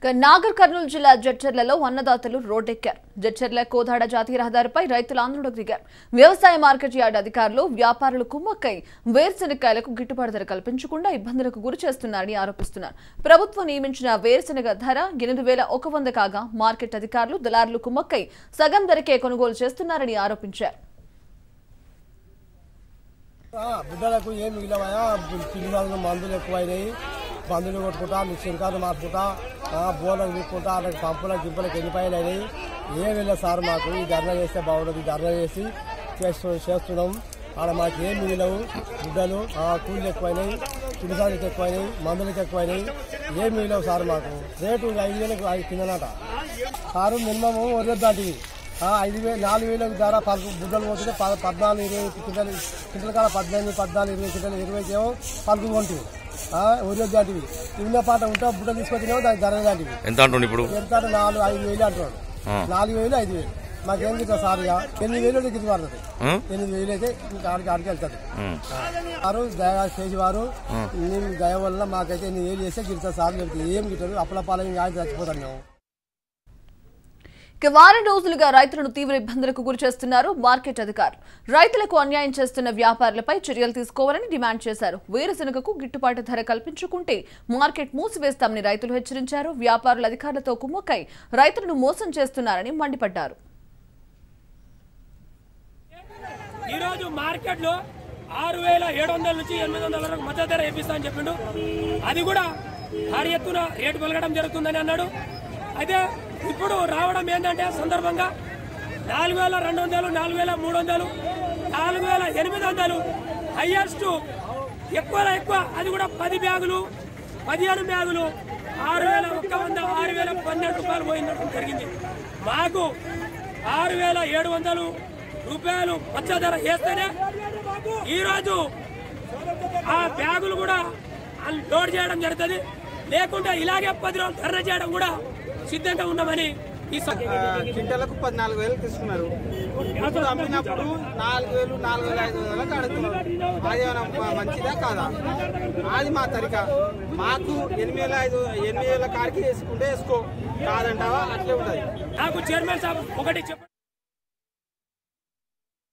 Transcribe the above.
నాగర్ కర్నూలు జిల్లా జడ్చర్లలో అన్నదాతలు రోడ్డెక్కారు. జడ్చర్ల కోదాడ జాతీయ రహదారిపై రైతులు ఆందోళనకు దిగారు. వ్యవసాయ మార్కెట్ యార్డ్ అధికారులు వ్యాపారులు కుమ్మక్కై వేరుశెనగకాయలకు గిట్టుబాటు ధర కల్పించకుండా ఇబ్బందులకు గురి చేస్తున్నారని ఆరోపిస్తున్నారు. ప్రభుత్వం నియమించిన వేరుశెనగ ధర 8,100 కాగా మార్కెట్ అధికారులు దళారులు కుమ్మక్కై సగం ధరకే కొనుగోలు చేస్తున్నారని ఆరోపించారు. బిడ్డలకు ఏం మిగిలినాయా పిల్లలు మందులు ఎక్కువైనాయి, మందులు కొట్టుకుంటా మిషన్ కార్డు మార్చుకుంటా బోర్లకు తీసుకుంటా అలాగే పంపులకు గింపులకు ఎన్నిపాయలు అయినాయి. ఏం వెళ్ళదు సార్, మాకు ఈ ధర్నా చేస్తే బాగుంటుంది. ధర్నా చేసి చేస్తున్నాం. ఆడ మాకు ఏం మిగిలవు. బిడ్డలు కూలీలు ఎక్కువైనాయి, చిరుసాలకు ఎక్కువైనాయి, మందులకు ఎక్కువైనాయి. ఏం మిగిలవు సార్. మాకు రేటు 5,000 కిందనట సారు. మినిమం వదిలేదాంటివి 5,000 4,000 ధర బుడ్డలు పోతుంటే 14-20 కింటల కాడ 18-20 కింటలు 20 ఏమో పలుకు కొంటివి ఒరియో దాంటివి. ఇన్న పాట ఉంటే బుడ్డలు తీసుకొచ్చినామో దానికి ధర దాంటివి ఎంత అంటుండే ఇప్పుడు ఎంత 4-5,000 అంటున్నాడు. 4,000 5,000 మాకేం గిట్ట సార్. ఇక 8,000 గిట్టు పడుతుంది. 8,000 అయితే ఇంకా ఆడికి వెళ్తుంది. వారు దయ చేసేవారు నేను దయ వల్ల మాకైతే 8,000 చేస్తే గిట్ట సార్. ఏం గిట్టదు. అప్పుల పాలన ఆయన చచ్చిపోతాను మేము. వారం రోజులుగా రైతులను తీవ్ర ఇబ్బందులకు గురి చేస్తున్నారు మార్కెట్ అధికారులు. రైతులకు అన్యాయం చేస్తున్న వ్యాపారులపై చర్యలు తీసుకోవాలని డిమాండ్ చేశారు. వేరుశెనగకు గిట్టుబాటు ధర కల్పించుకుంటే మార్కెట్ మూసివేస్తామని రైతులు హెచ్చరించారు. వ్యాపారుల అధికారులతో కుమ్మక్కై రైతులను మోసం చేస్తున్నారని మండిపడ్డారు. ఈరోజు మార్కెట్లో 6,700 నుంచి 800 వరకు మద్దతు ధర వేపిస్తా అని చెప్పిండు. అది కూడా భారీ ఎత్తున రేటు పెరగడం జరుగుతుందని అన్నాడు. అయితే ఇప్పుడు రావడం ఏంటంటే సందర్భంగా 4,200, 4,300, 4,800 హైయెస్ట్ ఎక్కువలో ఎక్కువ. అది కూడా 10 బ్యాగులు 15 బ్యాగులు 6,100, 6,012 రూపాయలు పోయినట్టు జరిగింది. మాకు 6,700 రూపాయలు మద్దతు ధర వేస్తేనే ఈరోజు ఆ బ్యాగులు కూడా లోడ్ చేయడం జరుగుతుంది. లేకుంటే ఇలాగే 10 రోజులు ధర్నా చేయడం కూడా సిద్ధంగా ఉన్నామని క్వింటలకు 14,000 తీసుకున్నారు. ఇప్పుడు అమ్మినప్పుడు 4,000, 4,500 అడుగుతున్నారు. అది మంచిదా కాదా? అది మా తరిక. మాకు 8,000 కాడికి వేసుకుంటే వేసుకో, కాదంటావా? అట్లే ఉంటుంది. నాకు చైర్మన్ సాబ్ ఒకటి చెప్పండి.